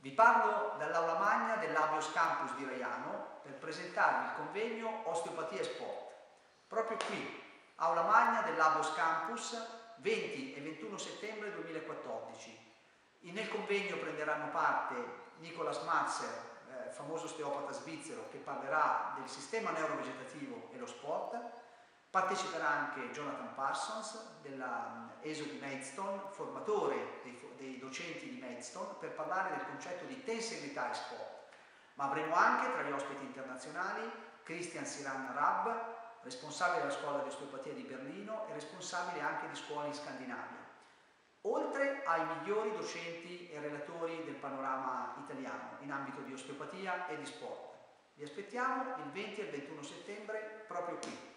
Vi parlo dall'aula magna dell'Abios Campus di Reiano per presentarvi il convegno Osteopatia e Sport. Proprio qui, aula magna dell'Abios Campus, 20 e 21 settembre 2014. Nel convegno prenderanno parte Nicolas Matzer, famoso osteopata svizzero, che parlerà del sistema neurovegetativo e lo sport. Parteciperà anche Jonathan Parsons della ESO di Maidstone, formatore dei docenti di Maidstone, per parlare del concetto di tensegrità e sport. Ma avremo anche tra gli ospiti internazionali Christian Siran Rab, responsabile della scuola di osteopatia di Berlino e responsabile anche di scuole in Scandinavia, oltre ai migliori docenti e relatori del panorama italiano in ambito di osteopatia e di sport. Vi aspettiamo il 20 e il 21 settembre proprio qui.